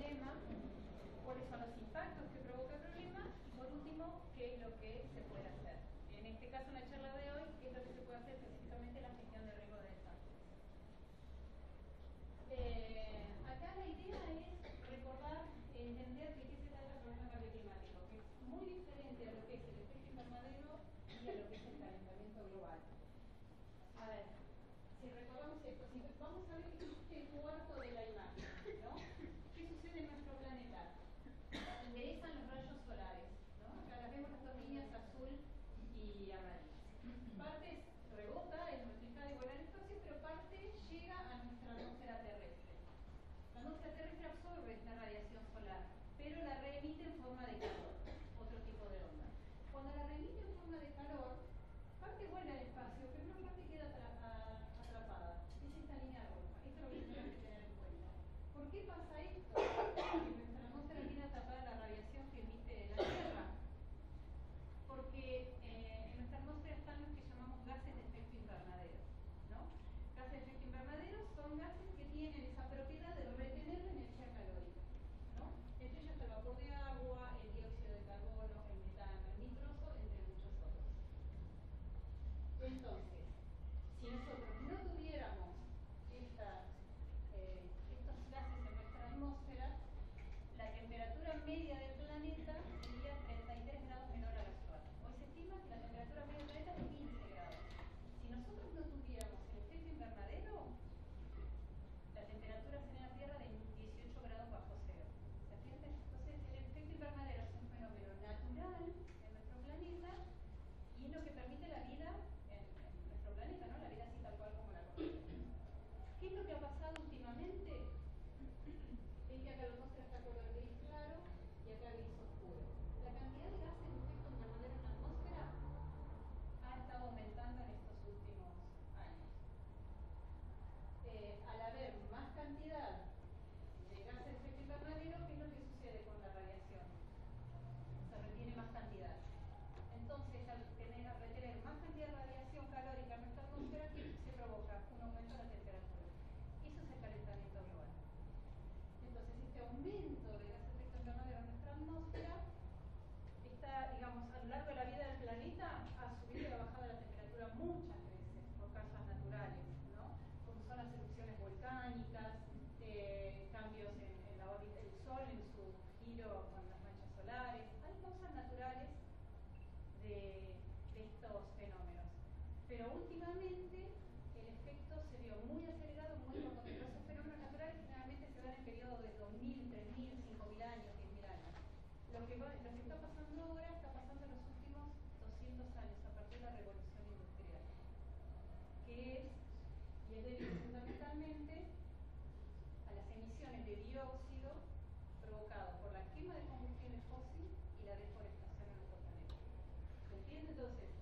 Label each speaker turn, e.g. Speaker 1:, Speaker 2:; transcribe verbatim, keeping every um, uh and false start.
Speaker 1: problema, cuáles son los impactos que provoca el problema y por último, qué es lo que se puede hacer. En este caso, en la charla de hoy, qué es lo que se puede hacer específicamente en la gestión de riesgo de desastres. Eh, acá la idea es recordar, entender de qué se trata el problema de cambio climático, que es muy diferente a lo que es el efecto invernadero y a lo que es el calentamiento global. A ver, si recordamos esto, si vamos a ver este cuarto de la imagen, ¿no? ¿Qué sucede en nuestro planeta? Ingresan los rayos solares, ¿no? Acá las vemos las dos líneas azul y amarillas. Parte rebota, es multiplicada y vuela al espacio, pero parte llega a nuestra atmósfera terrestre. La atmósfera terrestre absorbe esta radiación solar, pero la reemite en forma de calor, otro tipo de onda. Cuando la reemite en forma de calor, parte vuela al espacio, pero una parte queda atrapada. Es esta línea roja. Esto es lo que tenemos que tener en cuenta. ¿Por qué pasa esto? Porque nuestra atmósfera tiene atrapada la radiación que emite la Tierra. Porque eh, en nuestra atmósfera están los que llamamos gases de efecto invernadero, ¿no? Gases de efecto invernadero son gases que tienen esa propiedad de retener la energía calórica, ¿no? Entre ellos está el vapor de agua, el dióxido de carbono, el metano, el nitroso, entre muchos otros. Entonces, si nosotros no tuviéramos esta, eh, estos gases en nuestra atmósfera, la temperatura media del planeta sería treinta y tres grados menor a la actual. Hoy se estima que la temperatura media del planeta es de quince grados. Si nosotros no tuviéramos el efecto invernadero, la temperatura sería en la Tierra de dieciocho grados bajo cero. ¿Se entiende? Entonces, el efecto invernadero es un fenómeno natural en nuestro planeta y es lo que permite la vida en, en nuestro planeta, ¿no? La vida así tal cual como la conocemos. ¿Qué es lo que ha pasado últimamente? Ven que acá la atmósfera está color gris claro y acá gris oscuro. La cantidad de gases de efecto invernadero en la atmósfera ha estado aumentando en estos últimos años. Eh, al haber más cantidad de gases de efecto invernadero, ¿qué es lo que sucede con la radiación? Se retiene más cantidad. Entonces, al tener, al retener más cantidad de radiación calórica en nuestra atmósfera, ¿qué se provoca? Un aumento de la temperatura. Eso es el calentamiento global. Entonces, este aumento de gases de efecto invernadero en nuestra atmósfera está, digamos, a lo largo de la vida del planeta ha subido y ha bajado la temperatura muchas veces por causas naturales, ¿no? Como son las erupciones volcánicas, eh, cambios en, en la órbita del Sol, en su giro con las manchas solares. Hay causas naturales de, de estos fenómenos. Pero últimamente el efecto se vio muy acelerado, muy rápido. Esos fenómenos naturales generalmente se dan en periodos de dos mil, tres mil, cinco mil años, diez mil años. Lo que, va, lo que está pasando ahora está pasando en los últimos doscientos años, a partir de la revolución industrial, que es, y es debido fundamentalmente a las emisiones de dióxido provocado por la quema de combustibles fósiles y la deforestación en nuestro planeta. ¿Se entiende? Entonces,